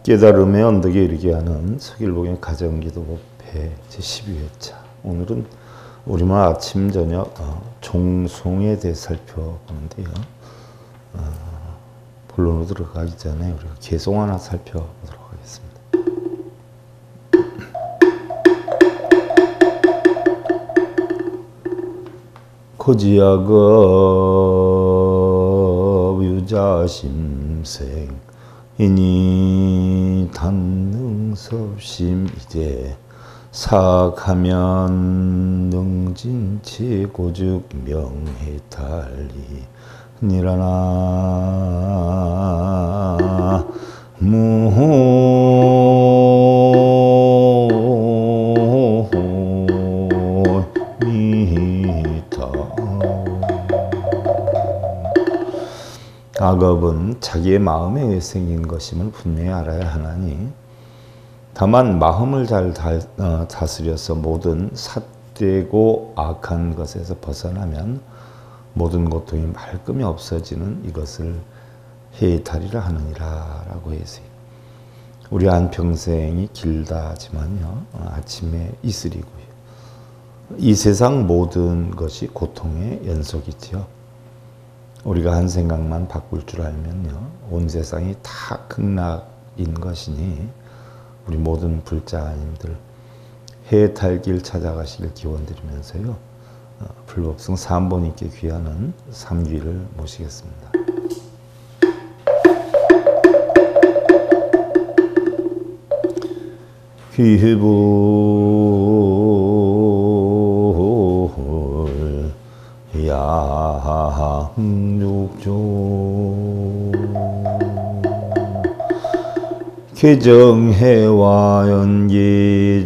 깨달음의 언덕에 이르게 하는 서길봉의 가정기도 배 제12회차. 오늘은 우리말 아침 저녁 종송에 대해 살펴보는데요. 본론으로 들어가기 전에 우리가 개송 하나 살펴보도록 하겠습니다. 고지야급 유자심생 이니 단능섭심 이제 사악하면 능진치 고죽 명해탈리 니라나 무미타. 악업은 자기의 마음에 의해 생긴 것임을 분명히 알아야 하나니, 다만 마음을 잘 다스려서 모든 삿되고 악한 것에서 벗어나면 모든 고통이 말끔히 없어지는 이것을 해탈이라 하느니라 라고 해서, 우리 한평생이 길다지만요, 아침에 이슬이고요. 이 세상 모든 것이 고통의 연속이지요. 우리가 한 생각만 바꿀 줄 알면요, 온 세상이 다 극락인 것이니 우리 모든 불자님들 해탈길 찾아가시길 기원드리면서요, 불법성 삼보님께 귀하는 삼귀를 모시겠습니다. 귀불 양육조 개정해와 연기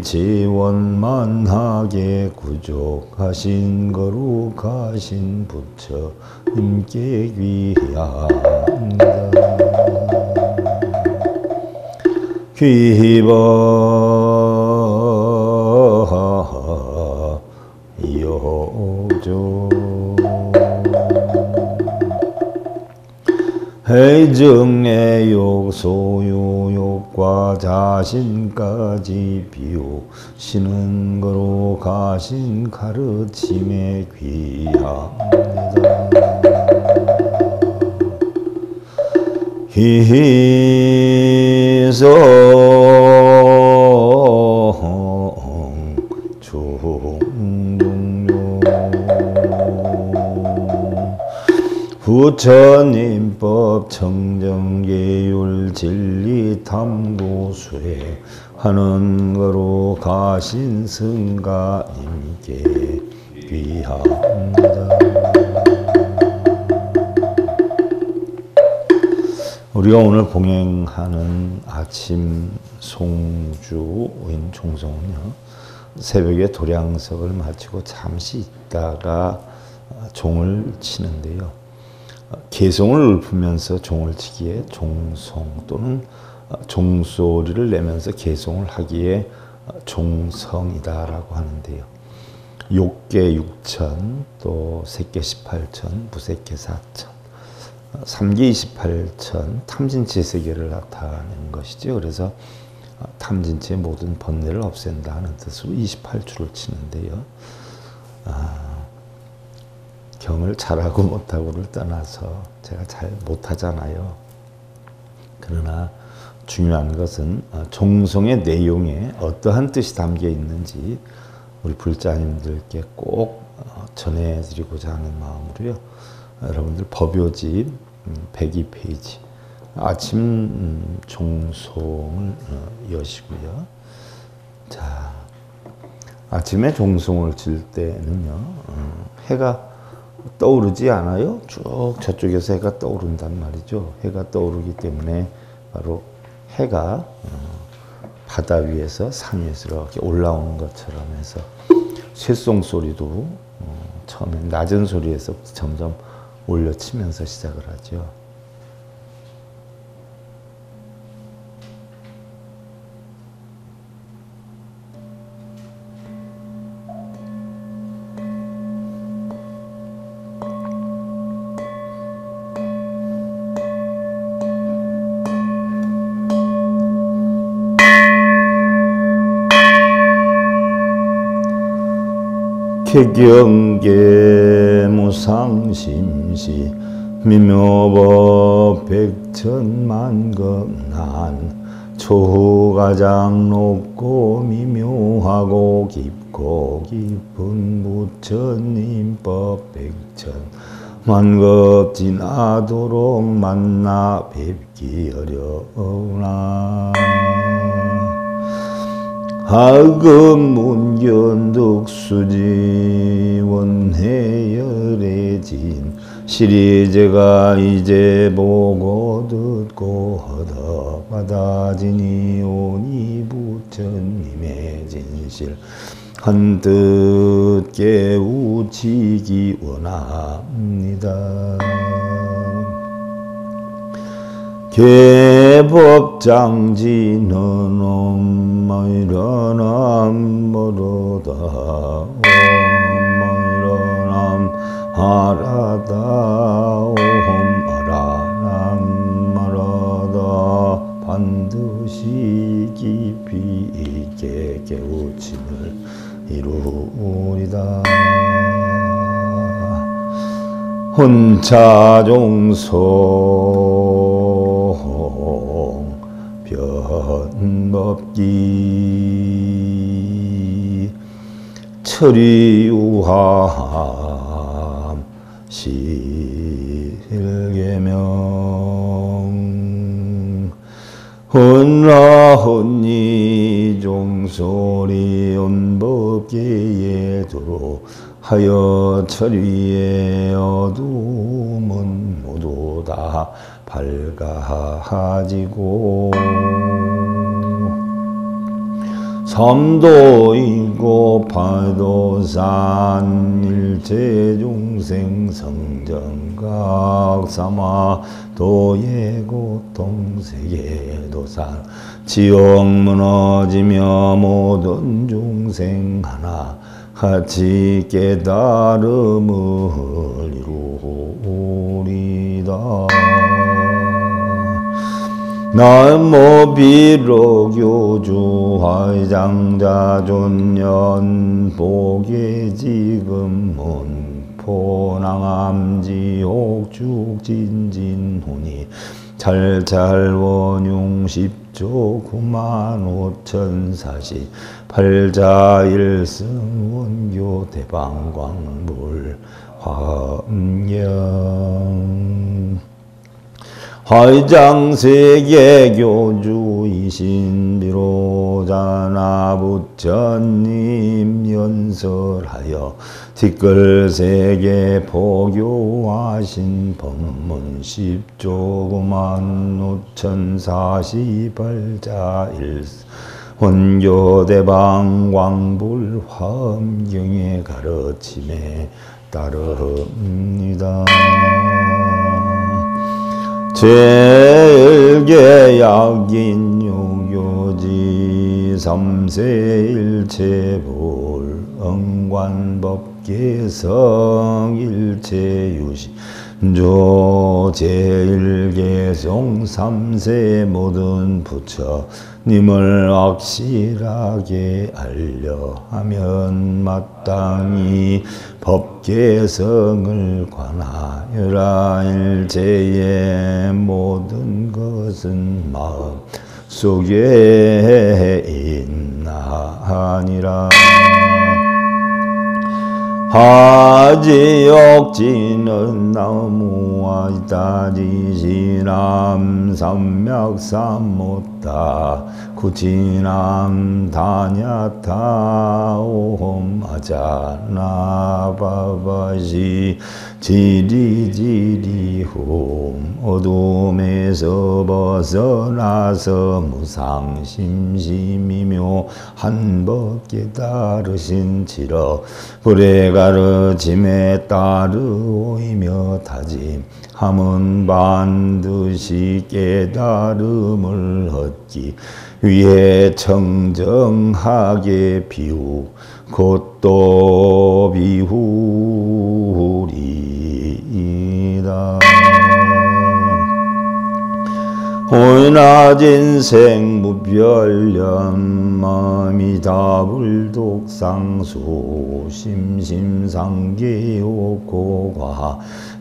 지원만하게 구족하신 거룩하신 부처 임께 귀하합니다. 귀바 여조 해정내욕 소유욕과 자신까지 비우시는 거로 가신 가르침에 귀합니다. 희성 중룡 부처님법 청정계율 진리 탐구수에 하는 거로 가신 승가님께 귀합니다. 우리가 오늘 봉행하는 아침 송주인 종송은요, 새벽에 도량석을 마치고 잠시 있다가 종을 치는데요, 개송을 읊으면서 종을 치기에 종송 또는 종소리를 내면서 개송을 하기에 종성이다라고 하는데요, 욕계 6천, 또 색계 18천, 무색계 4천, 삼계 28천, 탐진치의 세계를 나타내는 것이죠. 그래서 탐진치의 모든 번뇌를 없앤다 하는 뜻으로 28주를 치는데요, 경을 잘하고 못하고를 떠나서 제가 잘 못하잖아요. 그러나 중요한 것은 종송의 내용에 어떠한 뜻이 담겨 있는지 우리 불자님들께 꼭 전해드리고자 하는 마음으로요, 여러분들 법요집 102페이지 아침 종송을 여시고요. 자, 아침에 종송을 칠 때는요, 해가 떠오르지 않아요? 쭉 저쪽에서 해가 떠오른단 말이죠. 해가 떠오르기 때문에 바로 해가 바다 위에서 산 위에서 이렇게 올라오는 것처럼 해서 쇠송 소리도 처음에 낮은 소리에서 점점 올려치면서 시작을 하죠. 쾌경계 무상심시 미묘법 백천만금난 초가장 높고 미묘하고 깊고 깊은 부처님법 백천만급 지나도록 만나 뵙기 어려우나 하금문견득수지 원해열애진 시리제가 이제 보고 듣고 허덕 받아지니 오니 부처님의 진실 한뜻 깨우치기 원합니다. 개법장지는 엄마이러남 모르다 엄마이러남 하라다 옴하라남 말하다 반드시 깊이 있게 깨우침을 이루리다. 혼차 종송 변법기 철이유함 실계명 헌라헌니 종소리 온법계에 도로 하여 철위의 어둠은 모두 다 밝아지고 삼도이고 파도산 일체 중생 성정각 삼아 도의 고통 세계 도산 지옥 무너지며 모든 중생 하나 같이 깨달음을 이루리다. 남모 비로교주 화장자 존연 보계 지금 문포낭암지옥 죽진진훈이 찰찰원용 10조 95,040 팔자일승 원교 대방광불 화엄경 화의장세계교주이신 비로자나 부처님 연설하여 티끌세계 포교하신 법문 10조 95,048자일승 원교대방광불 화엄경의 가르침에 따릅니다. 제일계약인 유교지 삼세일체불 응관법계성 일체유시 조 제일계송 삼세 모든 부처님을 확실하게 알려하면 마땅히 법계성을 관하여라. 일체의 모든 것은 마음 속에 있나니라. 하지옥지는 나무와 이타지시람 삼맥삼못다 구치남 다냐타 오홈아자나 바바시 지리지리홈 어둠에서 벗어나서 무상심심이묘 한법 깨달으신지러 불에 가르침에 따르오이며 다짐함은 반드시 깨달음을 얻기 위해 청정하게 비우 곧또 비우리이다. 오나진 생무별련 마미다불독상수 심심상계옥고과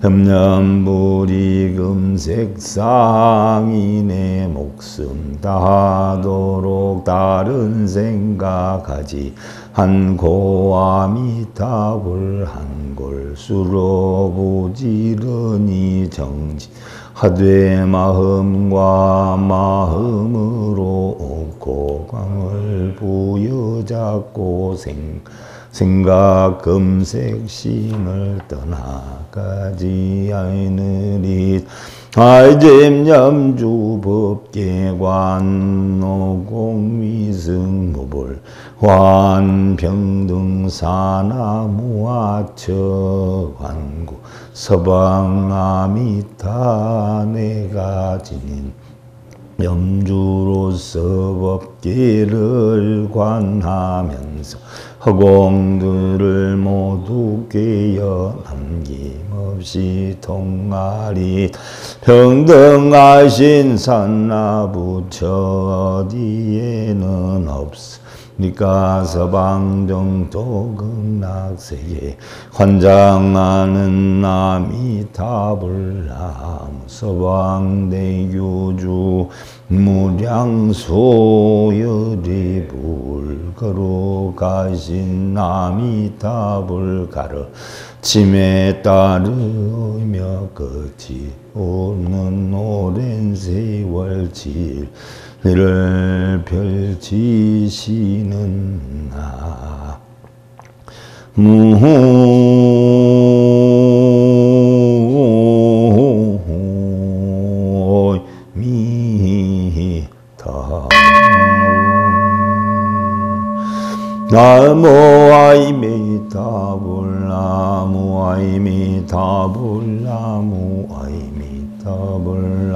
흠념불이금색상이 내 목숨 다하도록 다른 생각하지 한고아미타불 한골수로 부지런히 정진 하되 마음과 마음으로 없고 광을 부여잡고 생각 금색심을 떠나가지 않으리 알잼염주 법계관 노공위승무불 환병등사나무아처 관구 서방아미타 내가 지닌 염주로서 법계를 관하면서 허공들을 모두 깨어 남김없이 통하리 평등하신 산나부처 어디에는 없으니까 서방정토 극락세계 관장하는 아미타불나무 서방대교주 무량소열이 불거로 가신 아미타불 가르침에 따르며 끝이 없는 오랜 세월 진리를 펼치시는 나 나무아이미타불 나무아이미타불 나무아이미타불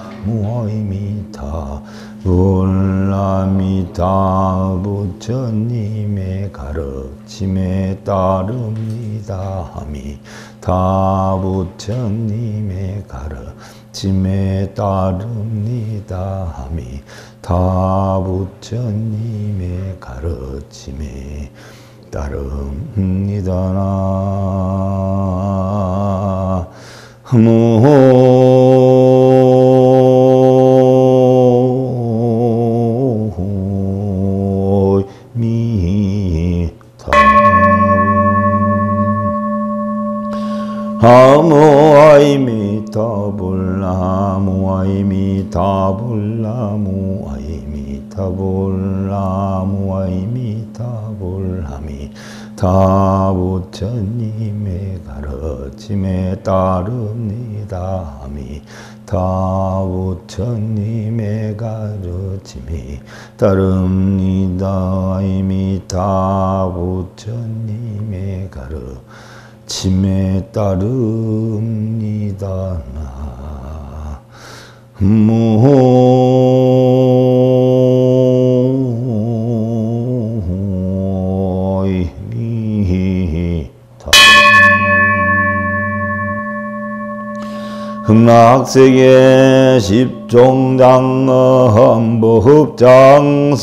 나무아이미타불 아미타 부처님의 가르침에 따릅니다. 아미타 부처님의 가르침에 따릅니다. 아미타 부처님의 가르침에 따릅니다. 아무아이미타불 아무아이미타불 아무아이미타불 아무아이미타불 아미타 부처님의 가르침에 따릅니다. 아미타 부처님의 가르침이 따릅니다. 아미타 부처님의 가르침에 따릅니다. 흑락세계 십종장엄 법장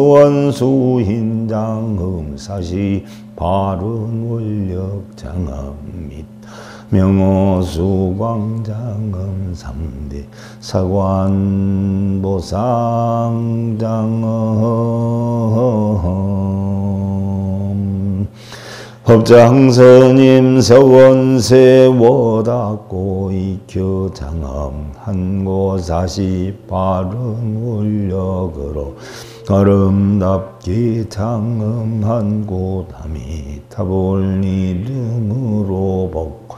서원수흰장 흠사시 바른 원력장엄 및 명호수광장엄 3대 사관보상장엄 법장스님 서원세워닫고 익혀장엄 한고사시 바른 원력으로 아름답게 장엄한 곳 아미타불 이름으로 복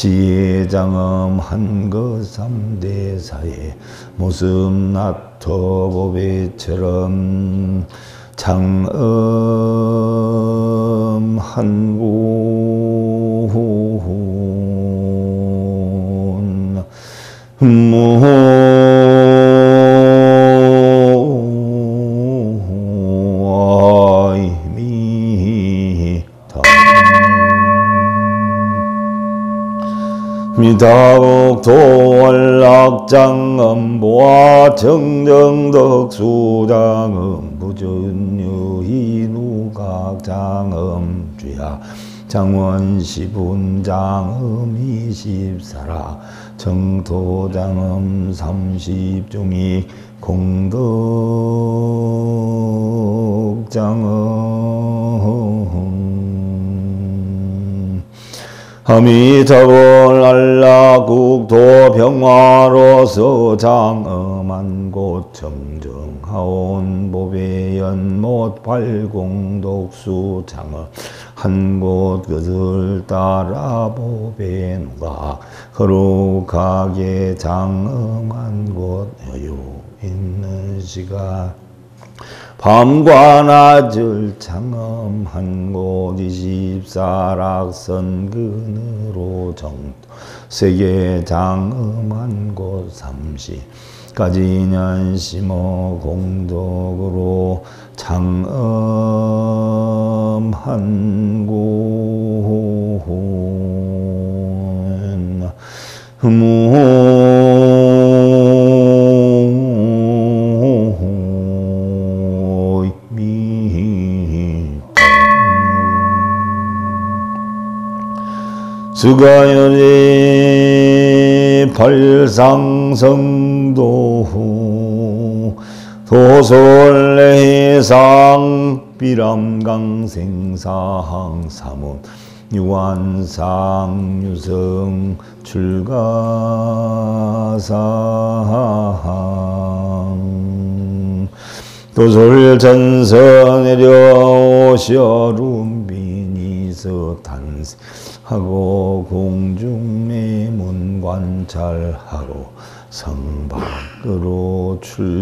지혜장엄한 것 3대사의 모습 나토보배처럼 장엄한 곳 미타오 도월락장엄 보아 정정덕수장엄 부전유희누각장엄 주야 장원시분장엄 24라 정토장엄 30중이 공덕장엄 아미타불 알라국토 병화로서 장엄한 곳 정정하온 보배연못 발공독수 장엄 한곳 그들 따라 보배누가 거룩하게 장엄한 곳 여유 있는 시간 밤과 낮을 장엄한 곳 24락선 근으로 정토 세계 장엄한 곳 30까지 년심어 공덕으로 장엄한 곳 수가연이 발상성도 도솔해상 비람강생사항 사문 유한상 유성 출가사항 도솔전선 내려오셔 룸빈이서 탄생 하고 공중매문 관찰하고 성 밖으로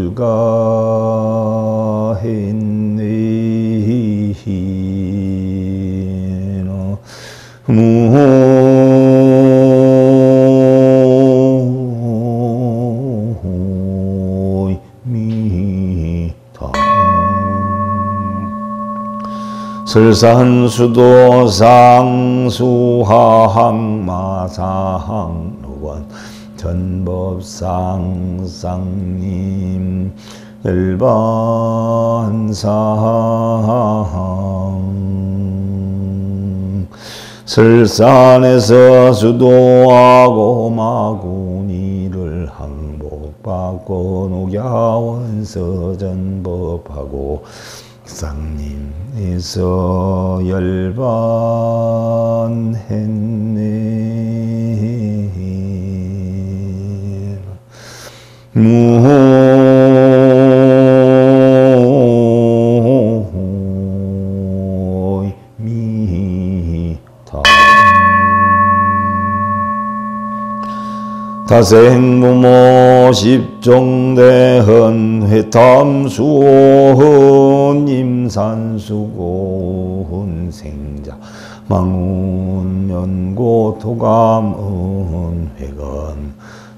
출가했네 설산수도상 수하항마사항 노관 전법상 쌍님 일반사항 설산에서 수도하고 마구니를 항복받고 녹야원서 전법하고 쌍님에서 열반했네 무미타 다생부모 십종대헌 회탐수호헌 임산수고헌 생자 망운면고 토감헌 회건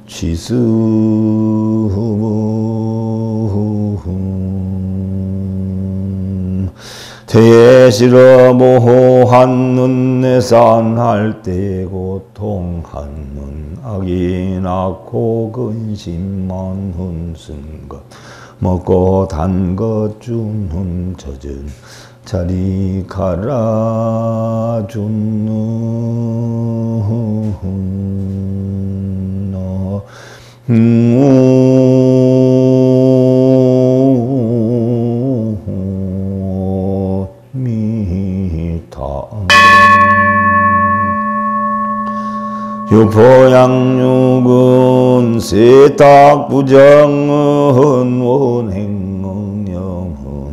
취수헌 대실어 모호한 눈내산 할 때 고통한 눈 악이 낳고 근심만 훈쓴 것 먹고 단 것 주는 젖은 자리 갈아주는 너 유포양육은 세탁부정은 원행응영은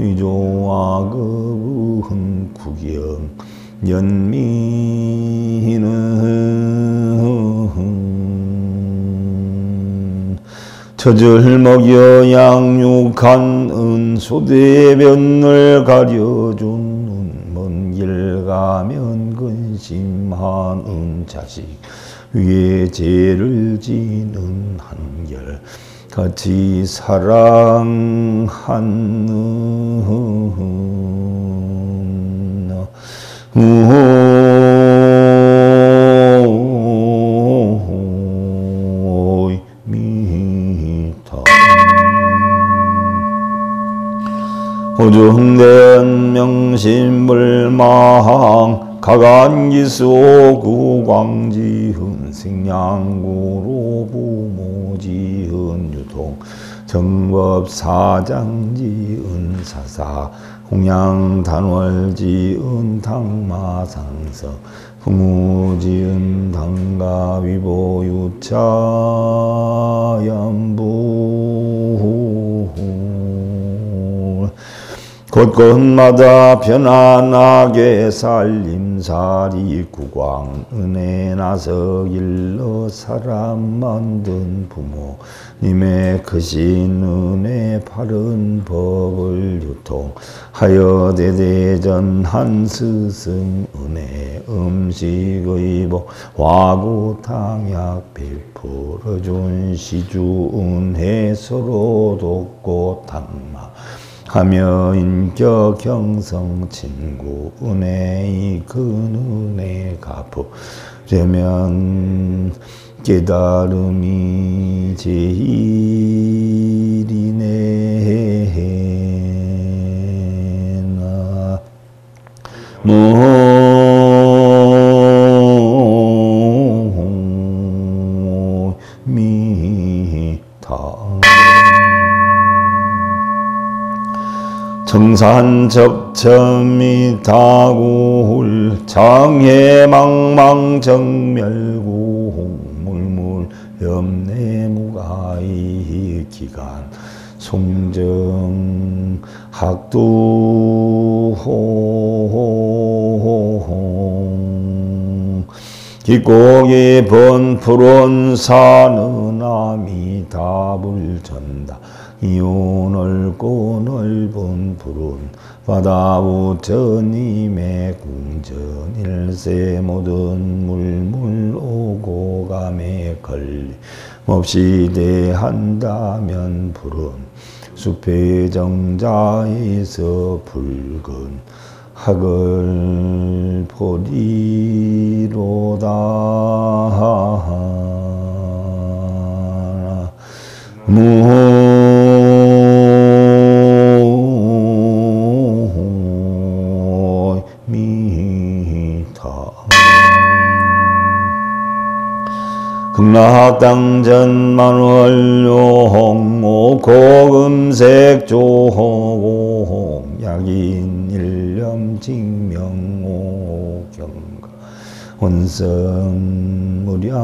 위조와극은 구경 연미는 젖을 먹여 양육한 은소대변을 가려준 먼 길 가면 근심한 자식 위에 죄를 지는 한결 같이 사랑하는 호중대은 명심불망 가간기수 구광지흔 생양구로 부모지흔 유통 정법사장지은 사사 홍양단월지은 당마상서 풍우지은 당가위보유차연부 곳곳마다 편안하게 살림살이 구광 은혜 나서 일러 사람 만든 부모님의 크신 은혜 바른 법을 유통하여 대대전 한 스승 은혜 음식의 복 화구탕약 베풀어준 시주 은혜 서로 돕고 탕마 하며 인격 경성 친구 은혜의 큰 은혜 갚으려면 깨달음이 제일이네. 정산 접점이 다굴 장해망망 정멸구 홍물물 염내무가이 기간 송정 학두호홍 깊고 깊은 푸른 산은 아미답을 전다 이온 넓고 넓은 푸른 바다 우천님의 궁전 일세 모든 물물 오고 감에 걸림없이 대한다면 푸른 숲의 정자에서 붉은 학을 보리로다. 극락당전 만월용 고금색 조홍 약인 일념 징명오 경가 원성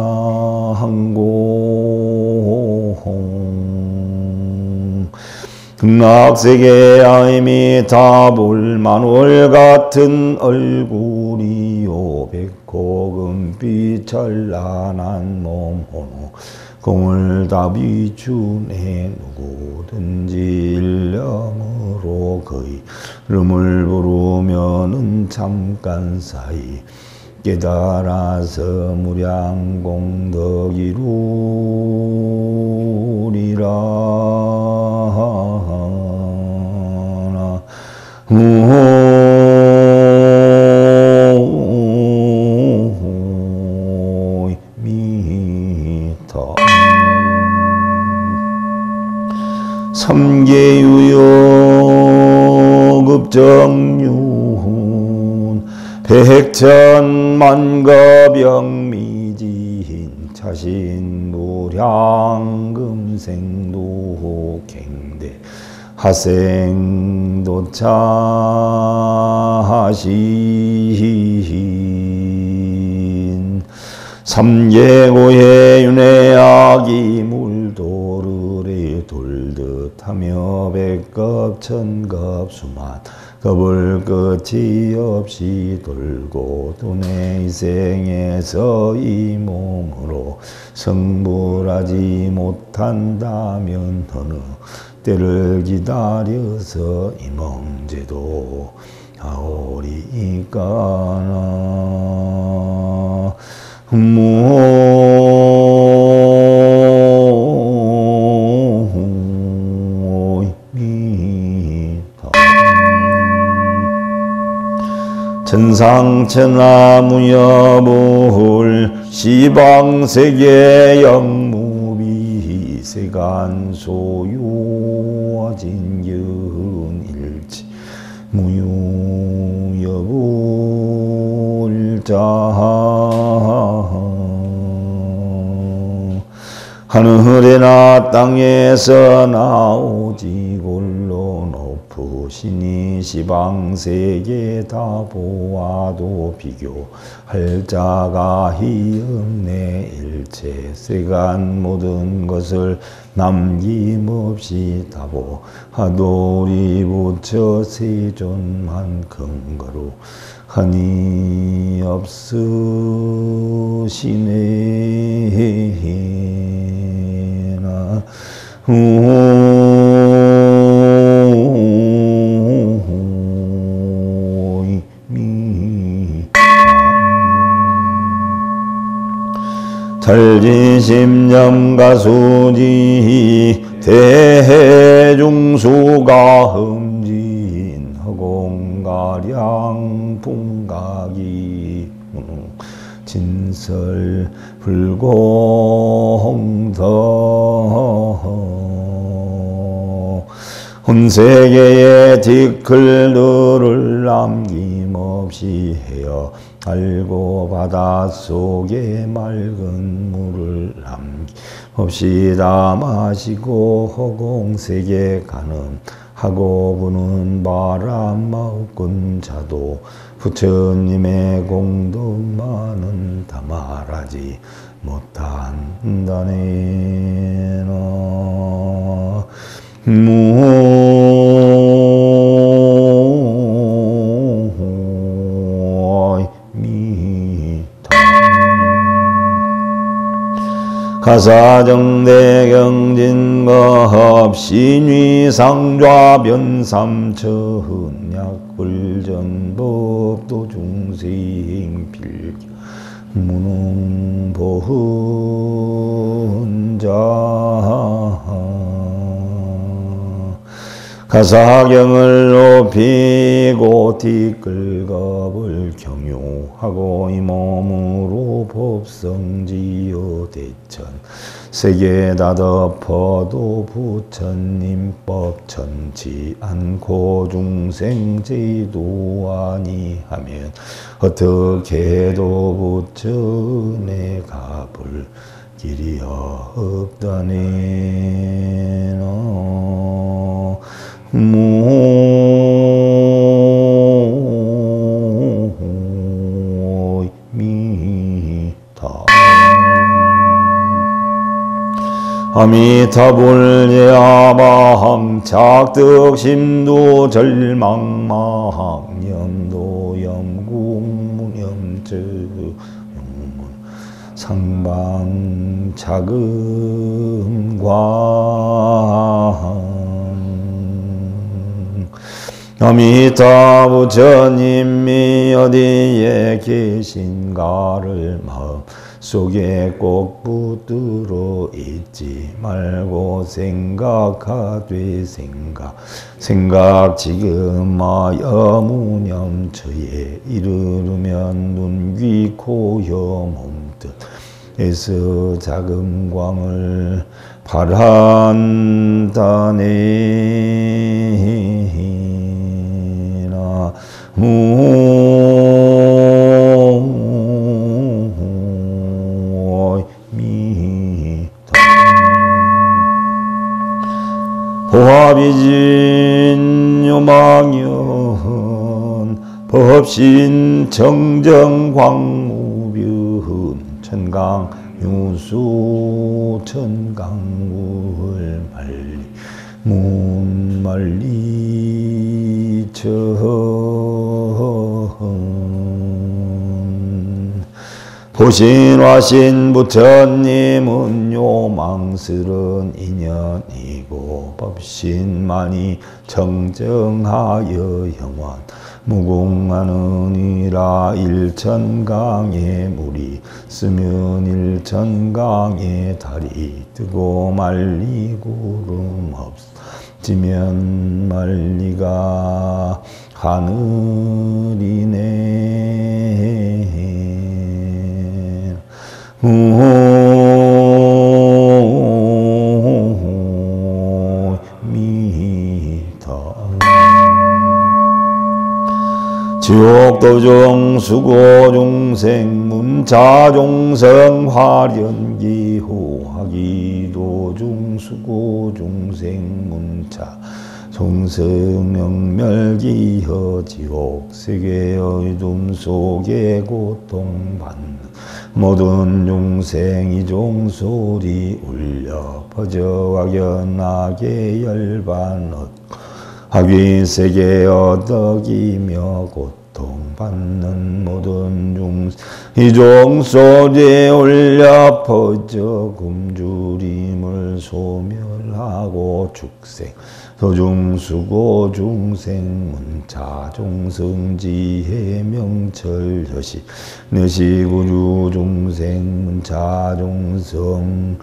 무량항공 극락세계 아임이 다볼 만월 같은 얼굴이요 백호금빛 찬란한 몸 호노 공을 다 비추네 누구든지 일념으로 그의 이름을 부르면은 잠깐 사이 깨달아서 무량공덕 이루리라. 삼계유효급정유훈 백천만가병미지인 자신무량금생도갱대 하생도차하신 삼계고해 윤회악이 물도르래 돌듯하며 백급 천급 수만 겁을 끝이 없이 돌고 두네 이생에서 이 몸으로 성불하지 못한다면 어느 때를 기다려서 이멍제도 하오리까나. 천상천하무여불 시방세계 영무비 세간소유진윤일치 무유여불자 하늘이나 땅에서 나오지 골로 높으시니 시방세계 다 보아도 비교할 자가 없네. 일체 세간 모든 것을 남김없이 다 보하도리 부처 세존만 근거로 하니 없으시네. 잘지심념가 수지 대해중수가 흠진 허공가량 풍각이 진설 불공더 혼세계의 티끌들을 남김없이 헤어 알고 바닷속에 맑은 물을 남김없이 다 마시고 허공세계 가늠하고 부는 바람 마우꾼 자도 부처님의 공덕만은 다 말하지 못한다네. 가사정대경진거합 신위상좌변삼처흔 약불전법도 중생필 무능보훈자 가사경을 높이고 티끌겁을 경유하고 이 몸으로 법성지어 대천 세계 다 덮어도 부처님 법 전치 않고 중생제도 아니하면 어떻게도 부처의 갚을 길이 없다네. 아미타불제아바함 착득심도 절망마항 염도염국문염쯔 용문 상방자금광 아미타 부처님이 어디에 계신가를 마음속에 꼭 붙들어 있지 말고 생각하되 생각 지금하여 무념처에 이르르면 눈, 귀, 코, 혀, 몸뜻 에서 자금광을 바란다네. 보합이진 요망연 법신 정정광무변 천강 유수 천강물 말리 문말리 보신화신 부처님은 요망스런 인연이고 법신만이 정정하여 영원 무궁하느니라. 일천강에 물이 쓰면 일천강에 달이 뜨고 말리 구름 없지면 말리가 하늘이네. 미타 지옥도중 수고중생 문자종성 화련기호 하기도중 수고중생 문자 종성영멸기허 지옥세계의 둠 속에 고통받는 모든 중생이 종소리 울려 퍼져 확연하게 열반얻고 하귀세계 어덕이며 고통받는 모든 중생이 종소리 울려 퍼져 굶주림을 소멸하고 축생 도중수고 중생문자 종성지혜 명철여시 너시구주 중생문자 종성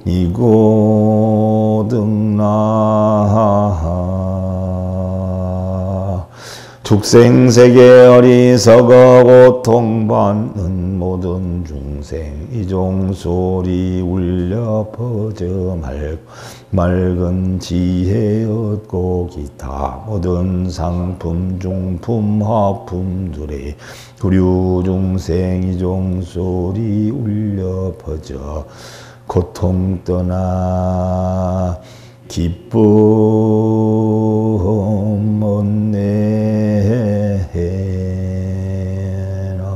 이고등나 축생세계 어리석어 고통받는 모든 중생 이종소리 울려 퍼져 맑은 지혜 얻고 기타 모든 상품 중품 화품들의 구류 중생 이종소리 울려 퍼져 고통 떠나 기쁨 얻네나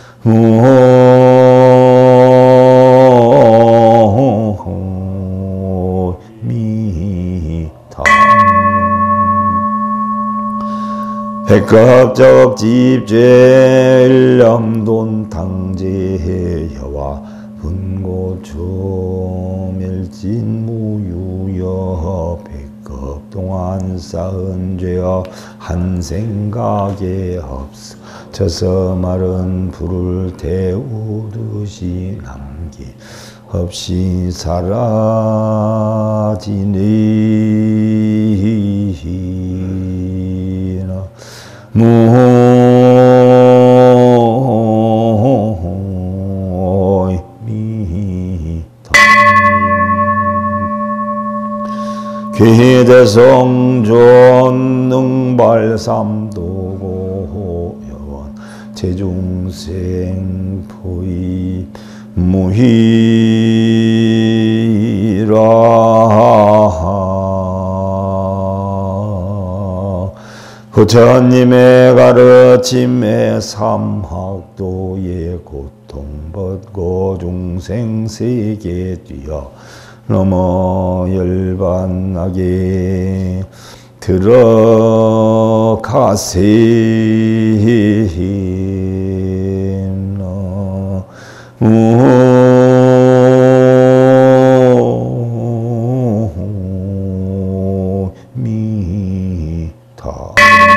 미타 백급적 집죄 일념돈 탕제여와 분고초 멸진무유여 백급 동안 쌓은 죄여 한 생각에 없어 져서 마른 불을 태우듯이 남기 없이 사라지니나 귀대성존 능발삼도고여원 제중생 포이 무희라 부처님의 가르침에 삼학도의 고통받고 중생세계 뛰어 넘어 열반하게 들어가세나 미타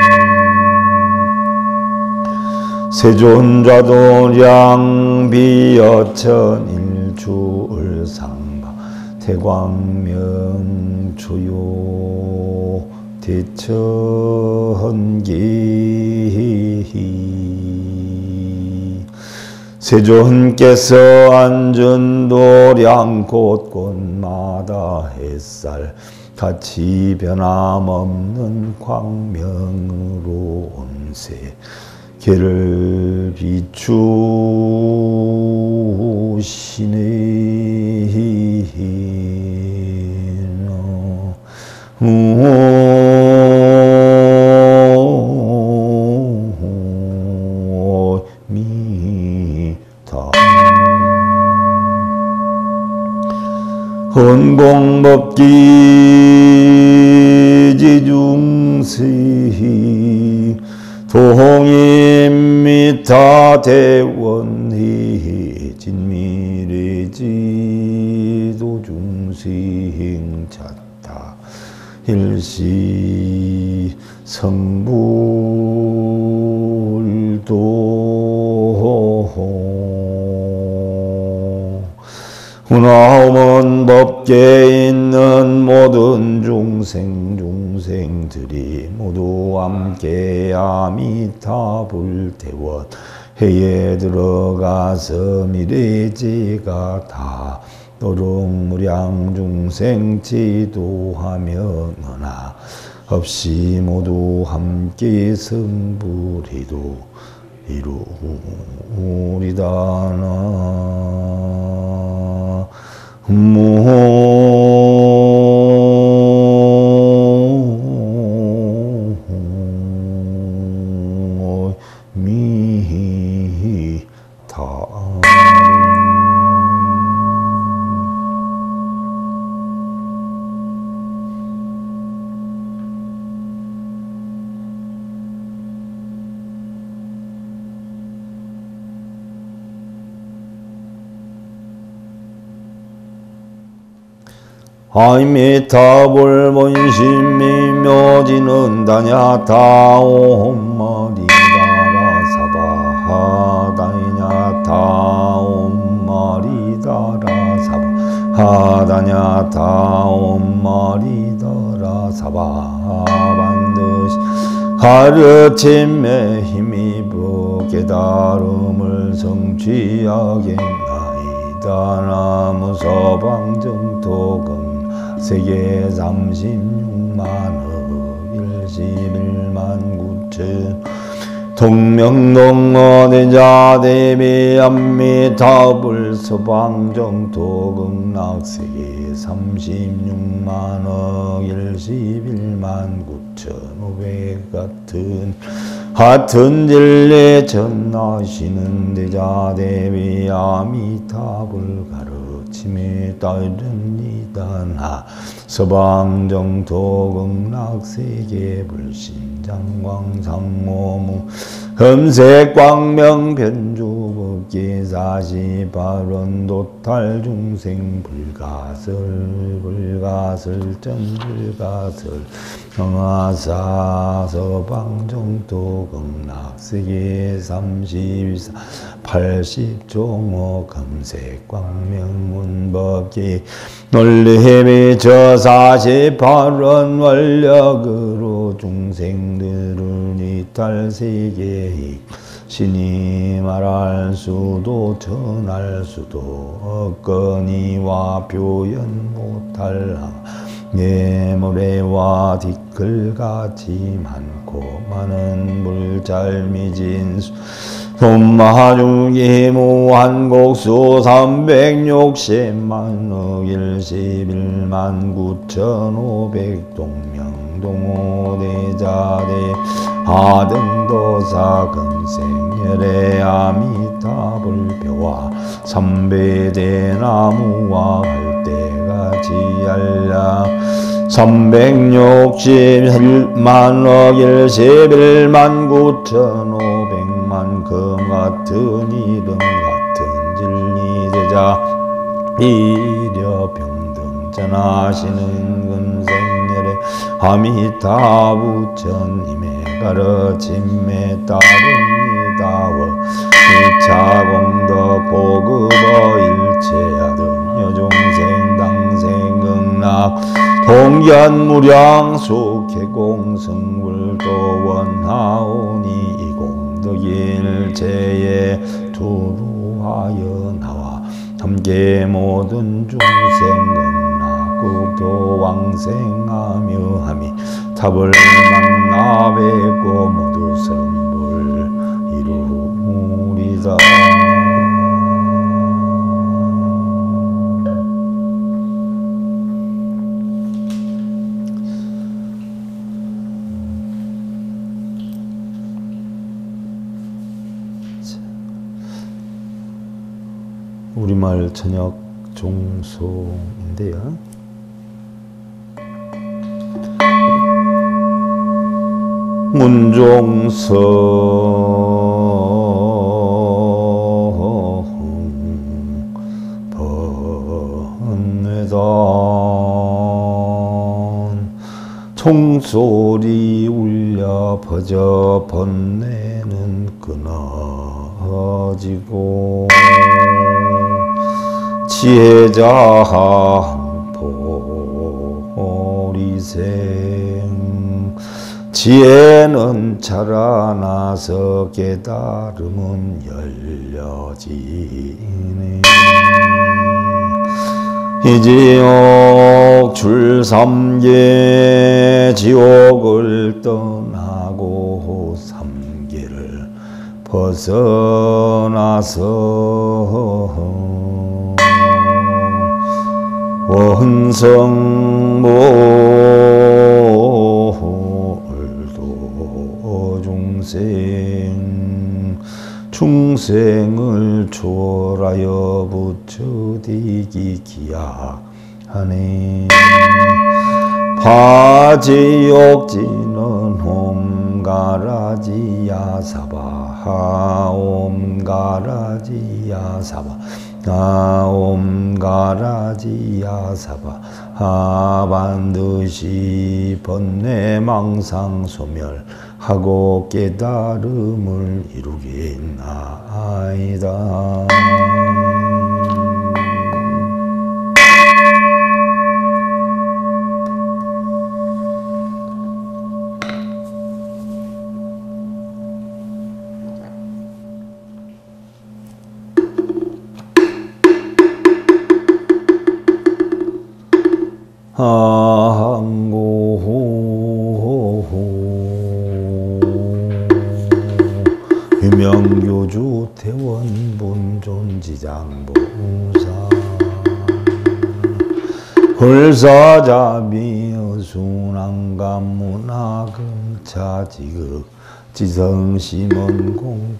세존자도 양비여천일주을상 대광명초요 대천기 세존께서 앉은 도량 곳곳마다 햇살 같이 변함없는 광명으로 온세 개를 비추시네 미타 헌공법기 지중시 도홍임미타 대원희 진미래지 도중생 찾다 일시 성불도 hunahum은 법계에 있는 모든 중생들이 모두 함께 아미타불 대원 해에 들어가서 미래지가 다 도룩무량 중생 지도하며 너나 없이 모두 함께 성불이도 이루리다. 아미타불 본심이 묘지는 다냐 다옴마리다라 사바하다냐 다옴마리다라 사바하다냐 다옴마리다라 사바 반드시 가르침에 힘입어 깨달음을 성취하겠나이다. 나무 서방정토금 세계 36만억 11만 9천 동명동어대자 대비 안미타불 서방정토극락 세계 36만억 11만 9천 500 같은 진리 전하시는 대자 대비 아미타불 가르침에 따르니다나 서방정토극락세계 불신장광상모무 흠색광명 변주법계 사시발원 도탈중생 불가설전 불가설 영하사 서방정토극락세계 32사 80종호 금색광명문법계 논리해미 저 48원 원력으로 중생들을 이탈세계 신이 말할 수도 전할 수도 없거니와 표현 못할 예모래와 뒷글같이 많고 많은 물잘미진수 돈마중기 무한곡수 360만억 11만 9,500 동명동호대자대 하등도사 금생열의 아미타불표와 삼배대나무와 할때같이 알라 361만억 11만 9,500만 금같은 이름 같은 진리제자 이려 평등 전하시는 금생열의 아미타부처님의 가르침에 따릅니다워 이차공덕 고급어 일체하등 여중생 당생극락 동견무량 속해공승불도 원하오니 이공덕일체에 두루하여 나와 함께 모든 중생극락국도 왕생하며 하미 탑을 만나 뵙고 모두 성불 이루리다. 우리말 저녁 종소인데요. 문종서 번뇌단 총소리 울려 퍼져 번뇌는 끊어지고 지혜자 보리생 지혜는 자라나서 깨달음은 열려지네. 이지옥 줄삼계 지옥을 떠나고 삼계를 벗어나서 원성몰도 중생을 초월하여 부처되기 기약하네. 파지옥지는 옴가라지야사바 옴가라지야사바 옴가라지야사바 반드시 번뇌망상 소멸하고 깨달음을 이루겠나이다. 항고 유명교주 태원본존지장보사 홀사자비여 순항감문화금차지극 지성심원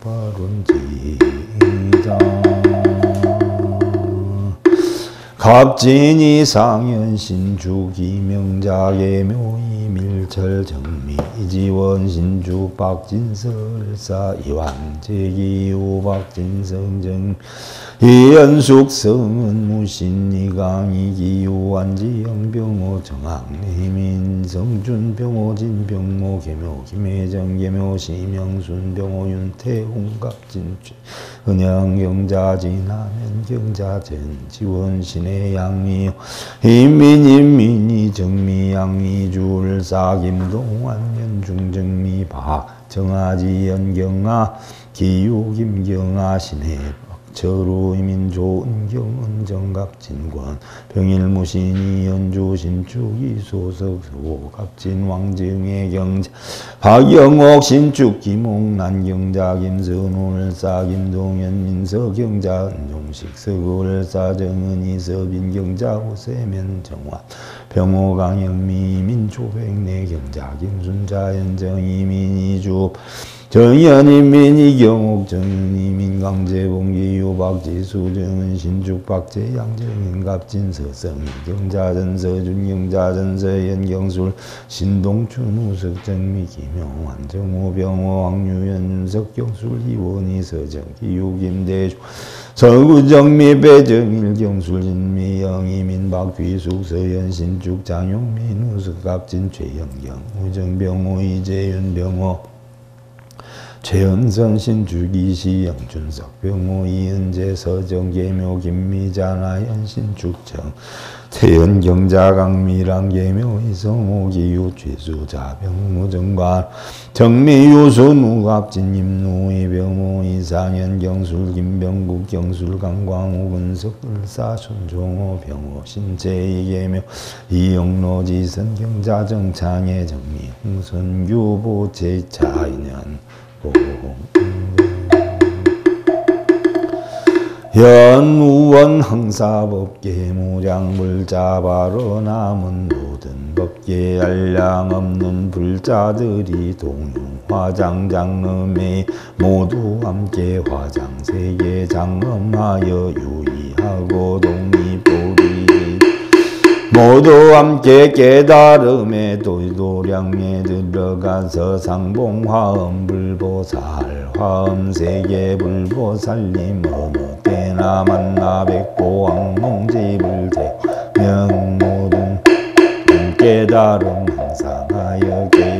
공파론지자 갑진이 상현신주 기명자계묘이 밀철정미 이지원신주 박진설사 이완제기우 박진성정 이연숙성은 무신이강이기우 완지영병호 정학내민 성준병호 진병모 계묘 김혜정 계묘 시명순병호 윤태웅 갑진죄 은양경자진하면 경자전 지원신의 양미 인민인민이 정미양미 줄사김동환 연중정미 박정아지 연경아 기유김경아 신의 저루이민 조은경은 정갑진권 병일무신이 연주신축이 소석소 갑진왕정의 경자 박영옥 신축 김옥난 경자 김선울사 김동현 민서 경자 은종식 서울사 정은이 서빈 경자 호세면 정화 병호강영미 민초백내 경자 김순자 연정이민이주 정연인민 이경옥 정인이민 강재봉기 유박지수 정은 신축 박재 양정인 갑진 서성이 경자전 서준 경자전 서연 경술 신동춘 우석 정미 김용환 정호 병호 황유연 윤석 경술 이원희 서정 기유 김대주 서구정미 배정일 경술 진미 영이민 박귀숙 서연 신축 장용민 우석 갑진 최영경 우정병호 이재윤 병호 최은선 신주기시 영준석 병호 이은재 서정계묘 김미자나연 신축정 태연경자 강미랑 계묘 이성호 기유 최수자 병무정관 정미유순우 갑진 임누이 병호 이상현 경술 김병국 경술 강광우 근석 을사 손종호 병호 신재희 계묘 이영로 지선 경자 정창의 정미 홍선규 보채 차인현 연우원 항사법계 무량불자바로 남은 모든 법계 알량 없는 불자들이 동용 화장장엄에 모두 함께 화장세계 장엄하여 유의하고 독립보리 모두 함께 깨달음에 도량에 들어가서 상봉화엄 불보살 화엄세계 불보살님 어느 때나 만나 뵙고 왕몽지불대 명모든 깨달음 항상 하여 개우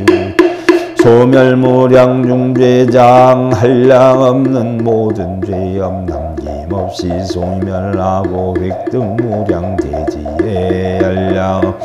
소멸무량중죄장 한량 없는 모든 죄업 남김없이 소멸하고 획득무량 대지에 한량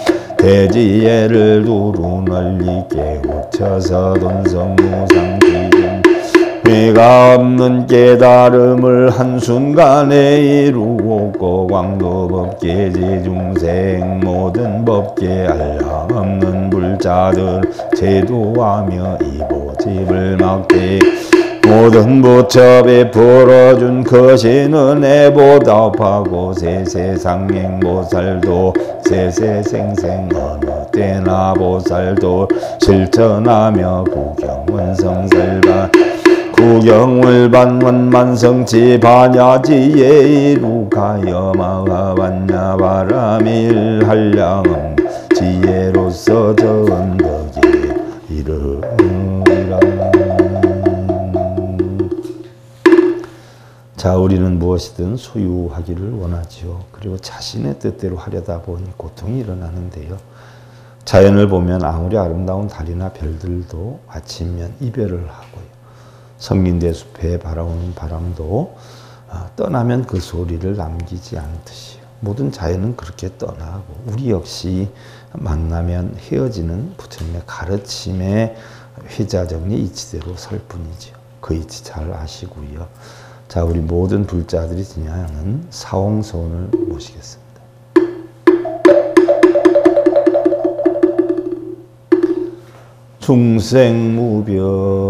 대지혜를 두루 널리 깨우쳐서 돈성무상기준 죄가 없는 깨달음을 한순간에 이루었고 광도법계지 중생 모든 법계 알량 없는 불자들 제도하며 이보집을 막대 모든 부처에 풀어준 거시는 애보답하고 세세상행 보살도 세세생생 어느 때나 보살도 실천하며 구경원성설반 구경을 반원만성치 반야지에 이루가여 마하반야 바람일 한량음 지혜로서 저언덕에 이르리라. 자, 우리는 무엇이든 소유하기를 원하지요. 그리고 자신의 뜻대로 하려다 보니 고통이 일어나는데요. 자연을 보면 아무리 아름다운 달이나 별들도 아침면 이별을 하고요. 성린대 숲에 바라오는 바람도 떠나면 그 소리를 남기지 않듯이요. 모든 자연은 그렇게 떠나고 우리 역시 만나면 헤어지는 부처님의 가르침의 회자정리 이치대로 설 뿐이죠. 그 이치 잘 아시고요. 자, 우리 모든 불자들이 지냐는 사홍소원을 모시겠습니다. 중생무변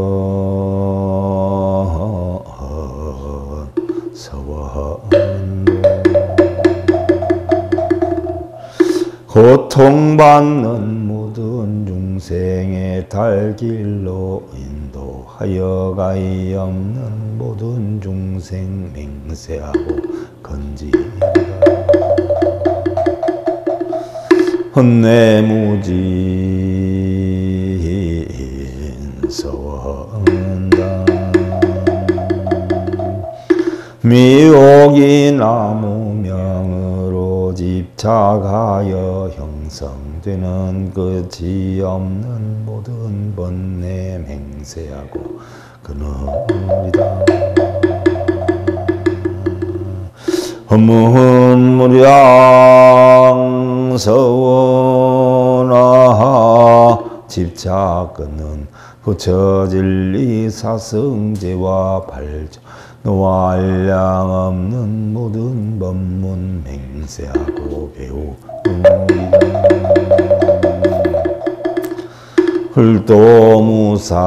서원도 고통받는 모든 중생의 달길로 인도하여 가히 없는 모든 중생 맹세하고 건지리라. 헌내무진 서원당 미혹이 나무명으로 집착하여 형성되는 끝이 없는 모든 번뇌 맹세하고 그늘이다. 헌문무량 서원아 집착 끊는 부처진리 사성제와 발전 너와 한량 없는 모든 법문 맹세하고 배우리라. 불도무상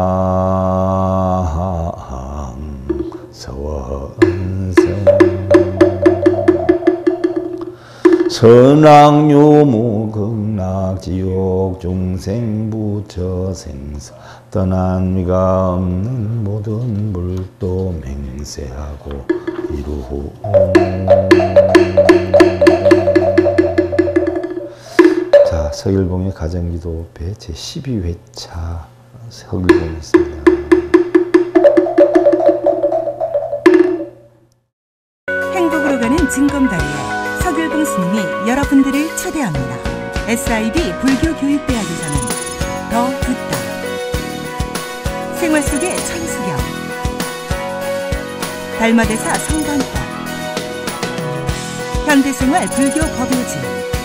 서원성 선악유무 극락지옥 중생부처 생사 떠난 미가 없는 모든 물도 맹세하고 이루고. 자, 서일봉의 가정기도배 제12회차 서일봉이었습니다. 행복으로 가는 징검다리에 서길봉 스님이 여러분들을 초대합니다. SIB 불교교육대학에서는 더 듣다, 생활 속의 천수경, 달마대사 성관법, 현대생활 불교 법요지,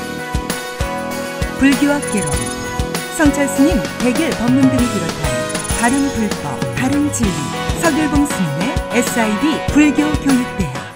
불교학 개론, 성찰스님 백일 법문 등을 비롯한 다른 불법, 다른 진리, 서길봉 스님의 SIB 불교교육대학.